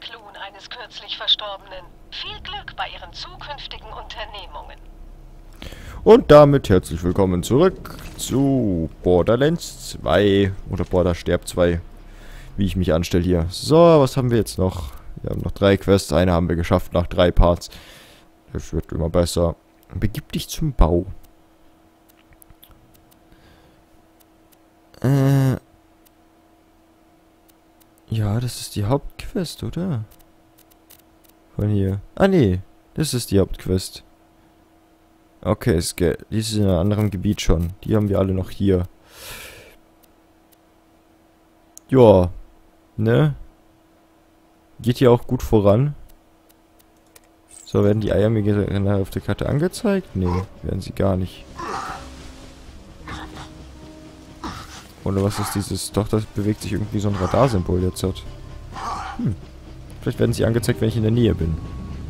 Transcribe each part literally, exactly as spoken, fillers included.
Klon eines kürzlich Verstorbenen. Viel Glück bei Ihren zukünftigen Unternehmungen. Und damit herzlich willkommen zurück zu Borderlands zwei oder Border Sterb zwei, wie ich mich anstelle hier. So, was haben wir jetzt noch? Wir haben noch drei Quests, eine haben wir geschafft nach drei Parts. Das wird immer besser. Begib dich zum Bau. Äh... Ja, das ist die Hauptquest, oder? Von hier. Ah, nee. Das ist die Hauptquest. Okay, es geht. Die ist in einem anderen Gebiet schon. Die haben wir alle noch hier. Ja. Ne? Geht hier auch gut voran. So, werden die Eier mir auf der Karte angezeigt? Nee, werden sie gar nicht. Oder was ist dieses? Doch, das bewegt sich irgendwie so ein Radarsymbol jetzt. Hm. Vielleicht werden sie angezeigt, wenn ich in der Nähe bin.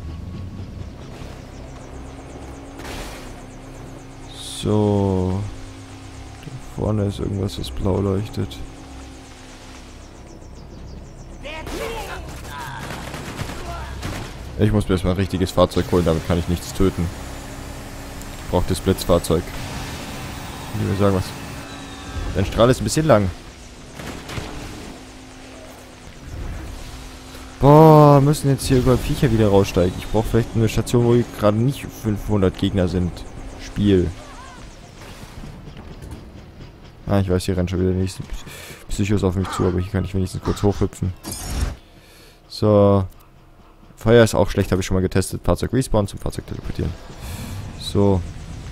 So. Da vorne ist irgendwas, was blau leuchtet. Ich muss mir erstmal ein richtiges Fahrzeug holen, damit kann ich nichts töten. Ich brauche das Blitzfahrzeug. Ich will sagen, was. Dein Strahl ist ein bisschen lang. Boah, müssen jetzt hier überall Viecher wieder raussteigen. Ich brauche vielleicht eine Station, wo gerade nicht fünfhundert Gegner sind. Spiel. Ah, ich weiß, hier rennt schon wieder die nächsten Psychos auf mich zu, aber hier kann ich wenigstens kurz hochhüpfen. So. Feuer ist auch schlecht, habe ich schon mal getestet. Fahrzeug respawn zum Fahrzeug teleportieren. So.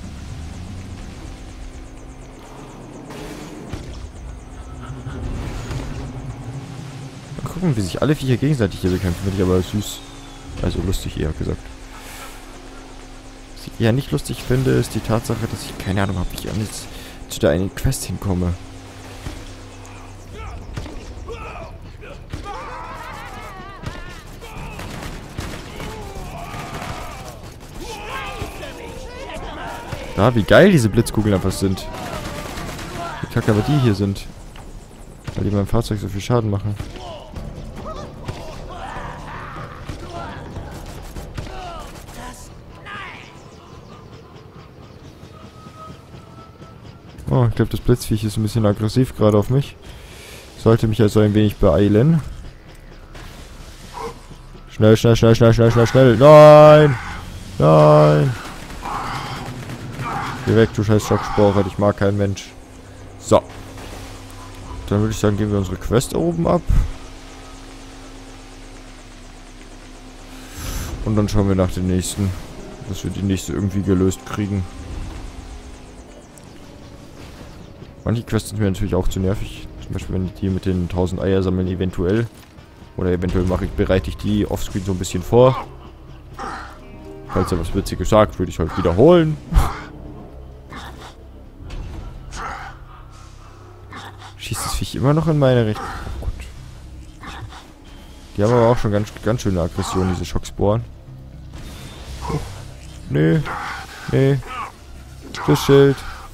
Mal gucken, wie sich alle Viecher gegenseitig hier bekämpfen. Finde ich aber süß. Also lustig eher gesagt. Was ich eher nicht lustig finde, ist die Tatsache, dass ich keine Ahnung habe, wie ich an jetzt zu der einen Quest hinkomme. Ah, wie geil diese Blitzkugeln einfach sind. Wie kacke aber die hier sind. Weil die meinem Fahrzeug so viel Schaden machen. Oh, ich glaube, das Blitzviech ist ein bisschen aggressiv gerade auf mich. Sollte mich also ein wenig beeilen. Schnell, schnell, schnell, schnell, schnell, schnell, schnell. Nein! Nein! Geh weg, du scheiß Schockspore, ich mag keinen Mensch. So. Dann würde ich sagen, geben wir unsere Quest oben ab. Und dann schauen wir nach dem nächsten. Dass wir die nächste irgendwie gelöst kriegen. Manche Quests sind mir natürlich auch zu nervig. Zum Beispiel, wenn ich die mit den tausend Eier sammeln, eventuell. Oder eventuell mache ich, bereite ich die offscreen so ein bisschen vor. Falls er was Witziges sagt, würde ich halt wiederholen. Schießt das Viech immer noch in meine Richtung? Oh Gott. Die haben aber auch schon ganz, ganz schöne Aggression, diese Schocksporen. Oh. Nee. Nee. Das Schild.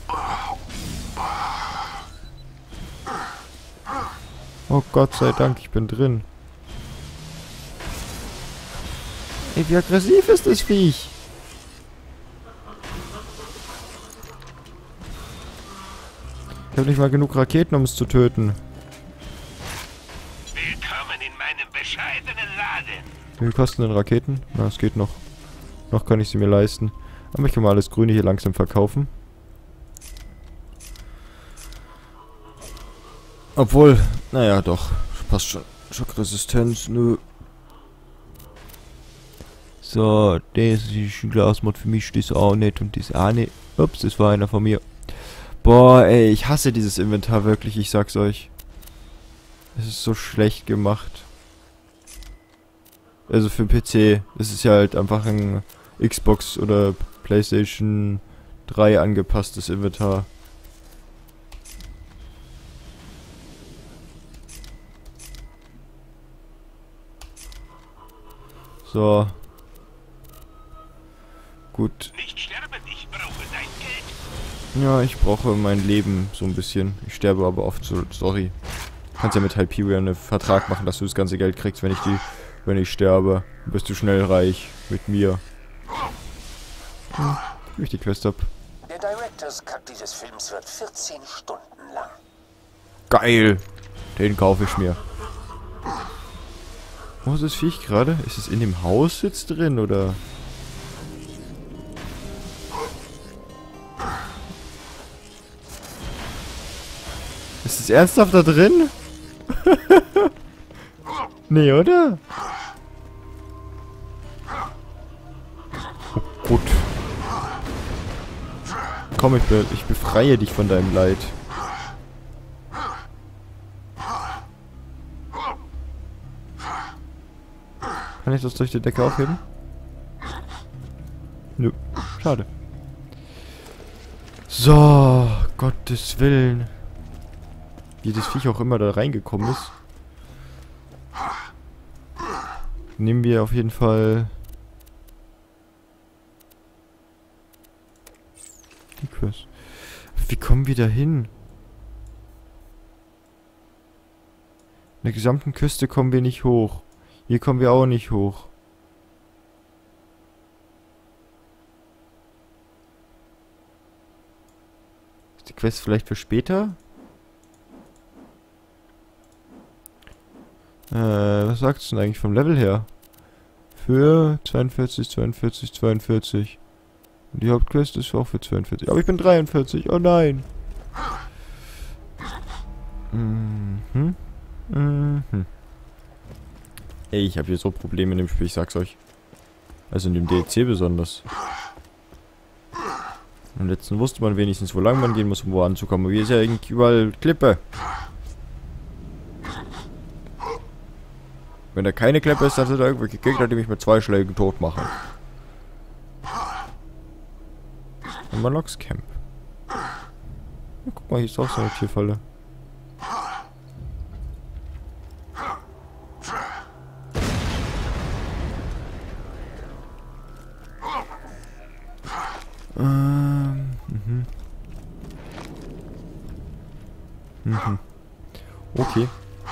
Oh Gott sei Dank, ich bin drin. Ey, wie aggressiv ist das Viech? Ich habe nicht mal genug Raketen, um es zu töten. Willkommen in meinem bescheidenen Laden. Wie viel kosten denn Raketen? Na, es geht noch. Noch kann ich sie mir leisten. Aber ich kann mal alles Grüne hier langsam verkaufen. Obwohl, naja, doch. Passt schon. Schockresistenz, nö. So, das ist ein Glasmod für mich, das auch nicht und das auch nicht. Ups, das war einer von mir. Boah, ey, ich hasse dieses Inventar wirklich, ich sag's euch. Es ist so schlecht gemacht. Also für P C. Es ist ja halt einfach ein Xbox oder PlayStation drei angepasstes Inventar. So. Gut. Nicht sterben, ich brauche dein Geld. Ja, ich brauche mein Leben so ein bisschen. Ich sterbe aber oft so, sorry. Du kannst ja mit Hyperion einen Vertrag machen, dass du das ganze Geld kriegst, wenn ich die wenn ich sterbe. Bist du schnell reich mit mir. Hm, ich die Quest ab. Der Director's Cut dieses Films wird vierzehn Stunden lang. Geil! Den kaufe ich mir. Wo ist das Viech gerade? Ist es in dem Haus jetzt drin, oder? Ist es ernsthaft da drin? Nee, oder? Oh, gut. Komm, ich, be ich befreie dich von deinem Leid. Kann ich das durch die Decke aufheben? Nö. Schade. So, Gottes Willen. Wie das Viech auch immer da reingekommen ist. Nehmen wir auf jeden Fall die Quest. Wie kommen wir da hin? In der gesamten Küste kommen wir nicht hoch. Hier kommen wir auch nicht hoch. Ist die Quest vielleicht für später? Äh, was sagt es denn eigentlich vom Level her? Für zweiundvierzig, zweiundvierzig, zweiundvierzig. Und die Hauptquest ist auch für zweiundvierzig. Aber ich bin dreiundvierzig. Oh nein. Mhm. Mhm. Ey, ich habe hier so Probleme in dem Spiel, ich sag's euch. Also in dem D L C besonders. Im letzten wusste man wenigstens, wo lang man gehen muss, um wo anzukommen. Aber hier ist ja irgendwie überall Klippe. Wenn da keine Klippe ist, dann sind da irgendwelche Gegner, die mich mit zwei Schlägen tot machen. Und Malox Camp. Ja, guck mal, hier ist auch so eine Tierfalle. Ähm, mhm. Mhm. Okay.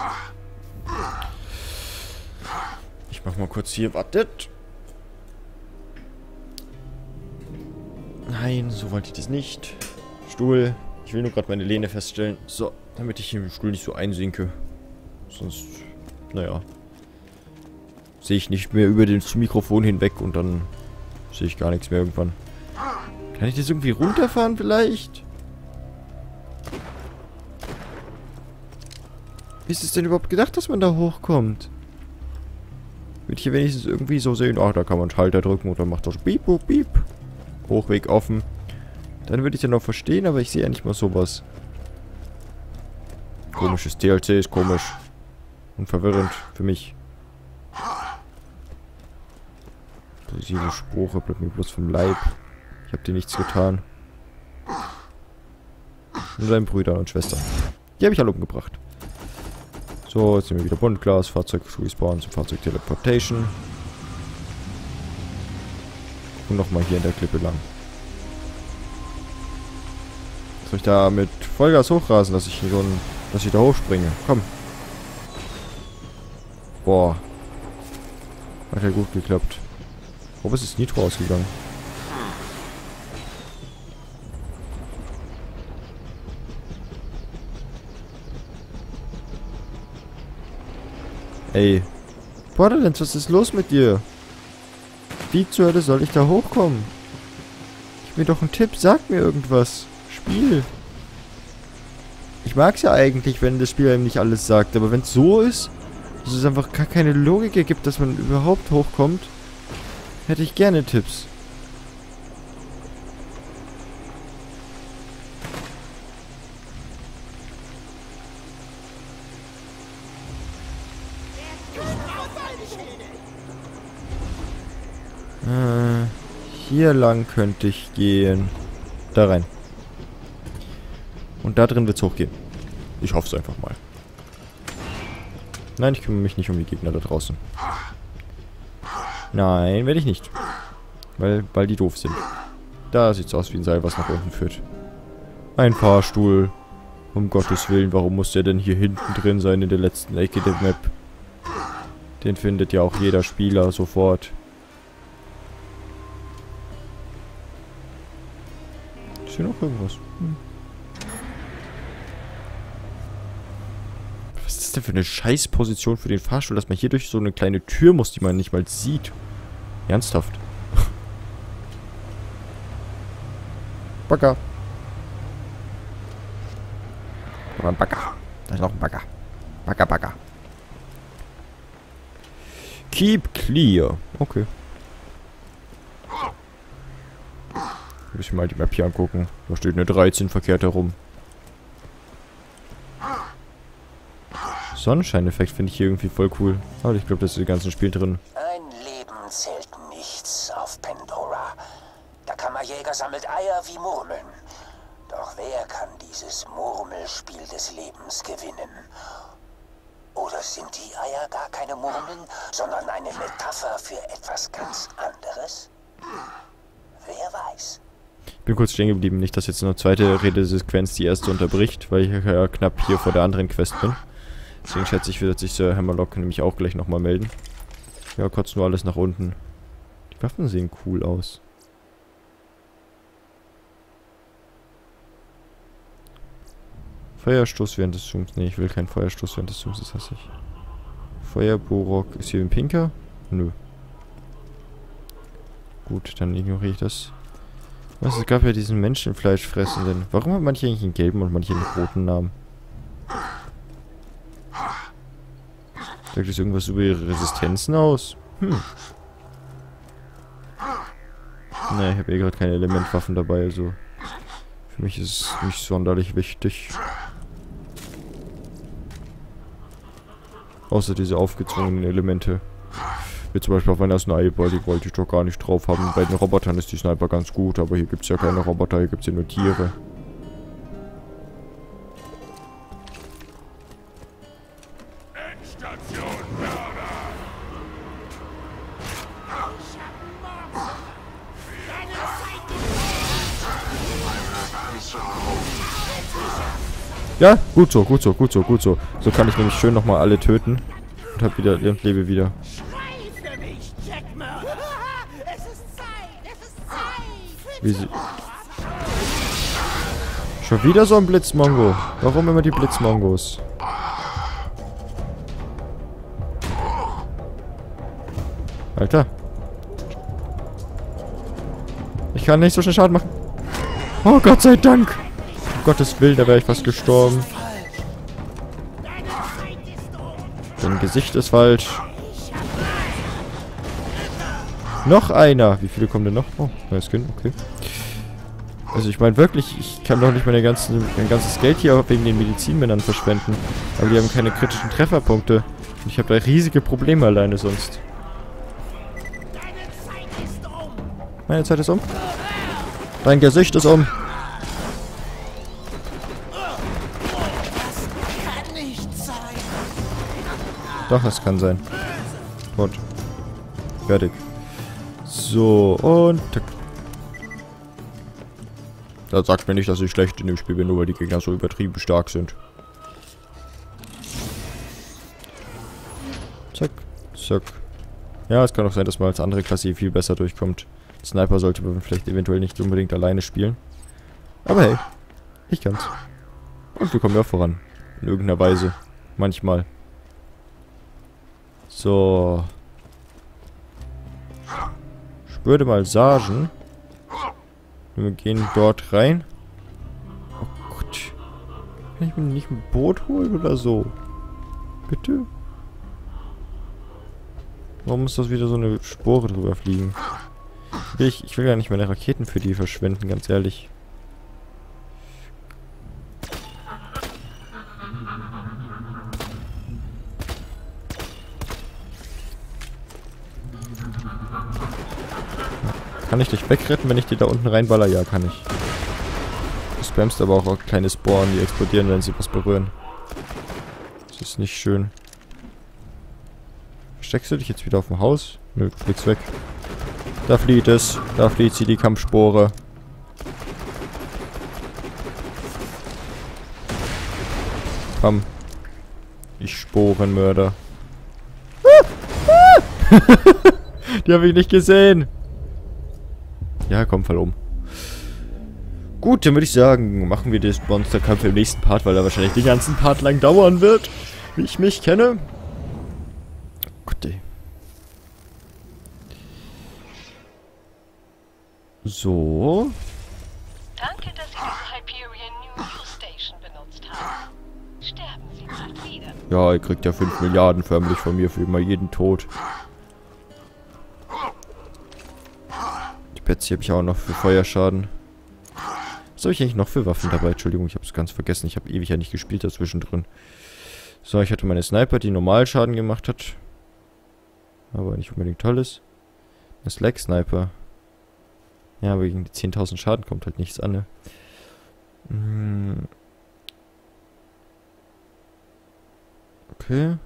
Ich mach mal kurz hier, wartet. Nein, so wollte ich das nicht. Stuhl. Ich will nur gerade meine Lehne feststellen. So, damit ich im Stuhl nicht so einsinke. Sonst, naja. Sehe ich nicht mehr über das Mikrofon hinweg und dann sehe ich gar nichts mehr irgendwann. Kann ich das irgendwie runterfahren vielleicht? Wie ist es denn überhaupt gedacht, dass man da hochkommt? Würde ich hier wenigstens irgendwie so sehen, ach, da kann man Schalter drücken und dann macht das Piep, Piep, Piep. Hochweg offen. Dann würde ich ja noch verstehen, aber ich sehe ja nicht mal sowas. Komisches D L C ist komisch. Und verwirrend für mich. Diese Spruche bleibt mir bloß vom Leib. Ich habe dir nichts getan. Nur deinen Brüdern und Schwestern. Die habe ich alle umgebracht. So, jetzt sind wir wieder Buntglas, Fahrzeug Respawn zum Fahrzeug Teleportation. Und nochmal hier in der Klippe lang. Soll ich da mit Vollgas hochrasen, dass ich so ein, dass ich da hochspringe? Komm. Boah. Hat ja gut geklappt. Wo ist das Nitro ausgegangen? Ey. Borderlands, was ist los mit dir? Wie zur Hölle soll ich da hochkommen? Gib mir doch einen Tipp, sag mir irgendwas. Spiel. Ich mag's ja eigentlich, wenn das Spiel einem nicht alles sagt, aber wenn es so ist, dass es einfach gar keine Logik ergibt, dass man überhaupt hochkommt, hätte ich gerne Tipps. Äh, hier lang könnte ich gehen. Da rein. Und da drin wird's hochgehen. Ich hoffe es einfach mal. Nein, ich kümmere mich nicht um die Gegner da draußen. Nein, werde ich nicht. Weil, weil die doof sind. Da sieht's aus wie ein Seil, was nach unten führt. Ein Fahrstuhl. Um Gottes Willen, warum muss der denn hier hinten drin sein in der letzten Ecke der Map? Den findet ja auch jeder Spieler sofort. Ist hier noch irgendwas? Hm. Was ist das denn für eine Scheißposition für den Fahrstuhl, dass man hier durch so eine kleine Tür muss, die man nicht mal sieht? Ernsthaft. Bagger. Da war ein Bagger. Da ist noch ein Bagger. Bagger, Bagger. Keep clear. Okay. Ein bisschen mal die Map hier angucken. Da steht eine dreizehn verkehrt herum. Sonnenscheineffekt finde ich hier irgendwie voll cool. Aber ich glaube, das ist im ganzen Spiel drin. Ein Leben zählt nichts auf Pandora. Der Kammerjäger sammelt Eier wie Murmeln. Doch wer kann dieses Murmelspiel des Lebens gewinnen? Oder sind die Eier gar keine Murmeln, sondern eine Metapher für etwas ganz anderes? Wer weiß? Ich bin kurz stehen geblieben, nicht, dass jetzt eine zweite Redesequenz die erste unterbricht, weil ich ja knapp hier vor der anderen Quest bin. Deswegen schätze ich, wird sich Sir Hammerlock nämlich auch gleich nochmal melden. Ja, kurz nur alles nach unten. Die Waffen sehen cool aus. Feuerstoß während des Zooms. Ne, ich will keinen Feuerstoß während des Zooms, das hasse ich. Feuerbohrrock. Ist hier ein pinker? Nö. Gut, dann ignoriere ich das. Was, es gab ja diesen Menschenfleischfressenden. Warum haben manche eigentlich einen gelben und manche einen roten Namen? Sagt das irgendwas über ihre Resistenzen aus? Hm. Ne, ich habe eh gerade keine Elementwaffen dabei, also für mich ist es nicht sonderlich wichtig. Außer diese aufgezwungenen Elemente. Wie zum Beispiel auf einer Sniper, die wollte ich doch gar nicht drauf haben. Bei den Robotern ist die Sniper ganz gut, aber hier gibt es ja keine Roboter, hier gibt es ja nur Tiere. Ja, gut so, gut so, gut so, gut so. So kann ich nämlich schön nochmal alle töten. Und hab wieder, und lebe wieder. Wie sie... Schon wieder so ein Blitzmongo. Warum immer die Blitzmongos? Alter. Ich kann nicht so schnell Schaden machen. Oh Gott sei Dank. Um Gottes Willen, da wäre ich fast gestorben. Dein Gesicht ist falsch. Noch einer. Wie viele kommen denn noch? Oh, neues Skin, okay. Also ich meine wirklich, ich kann doch nicht meine ganzen, mein ganzes Geld hier wegen den Medizinmännern verschwenden. Aber die haben keine kritischen Trefferpunkte. Und ich habe da riesige Probleme alleine sonst. Meine Zeit ist um. Dein Gesicht ist um. Doch, das kann sein. Gut. Fertig. So, und... Da sagt mir nicht, dass ich schlecht in dem Spiel bin, nur weil die Gegner so übertrieben stark sind. Zack, zack. Ja, es kann auch sein, dass man als andere Klasse hier viel besser durchkommt. Sniper sollte man vielleicht eventuell nicht unbedingt alleine spielen. Aber hey, ich kann's. Und wir kommen ja voran. In irgendeiner Weise. Manchmal. So. Ich würde mal sagen, wir gehen dort rein. Oh Gott. Kann ich mir nicht ein Boot holen oder so? Bitte? Warum muss das wieder so eine Spore drüber fliegen? Ich, ich will gar nicht meine Raketen für die verschwenden, ganz ehrlich. Kann ich dich wegretten, wenn ich die da unten reinballer? Ja, kann ich. Du spammst aber auch kleine Sporen, die explodieren, wenn sie was berühren. Das ist nicht schön. Steckst du dich jetzt wieder auf dem Haus? Nö, du fliegst weg. Da flieht es. Da flieht sie, die Kampfspore. Komm. Ich Sporenmörder. Ah! Die habe ich nicht gesehen. Ja, komm, fall um. Gut, dann würde ich sagen, machen wir den Monsterkampf im nächsten Part, weil er wahrscheinlich den ganzen Part lang dauern wird, wie ich mich kenne. Gut, ey. So. Danke, dass Sie die Hyperion New Station benutzt haben. Sterben Sie bald wieder. Ja, ihr kriegt ja fünf Milliarden förmlich von mir für immer jeden Tod. Die Betsy habe ich auch noch für Feuerschaden. Was habe ich eigentlich noch für Waffen dabei? Entschuldigung, ich habe es ganz vergessen. Ich habe ewig ja nicht gespielt dazwischen drin. So, ich hatte meine Sniper, die Normalschaden gemacht hat. Aber nicht unbedingt tolles. Eine Slack-Sniper. Ja, aber gegen die zehntausend Schaden kommt halt nichts an, ne? Hm. Okay.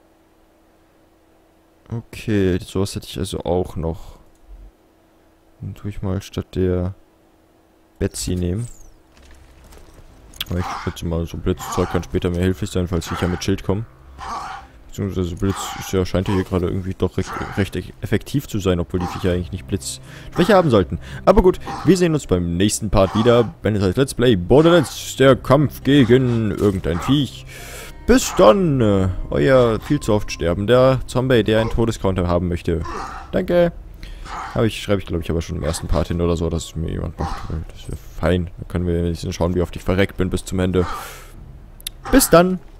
Okay, sowas hätte ich also auch noch. Dann tue ich mal statt der Betsy nehmen. Aber ich schätze mal, so Blitzzeug kann später mehr hilfreich sein, falls Viecher mit Schild kommen. Beziehungsweise Blitz ist ja, scheint ja hier gerade irgendwie doch recht, recht effektiv zu sein, obwohl die Viecher eigentlich nicht Blitzschwäche haben sollten. Aber gut, wir sehen uns beim nächsten Part wieder, wenn es heißt Let's Play Borderlands, der Kampf gegen irgendein Viech. Bis dann, äh, euer viel zu oft sterbender Zombie, der einen Todescounter haben möchte. Danke. Aber ich schreibe ich glaube ich aber schon im ersten Part hin oder so, dass es mir jemand macht. Das ist ja fein. Dann können wir schauen, wie oft ich verreckt bin bis zum Ende. Bis dann.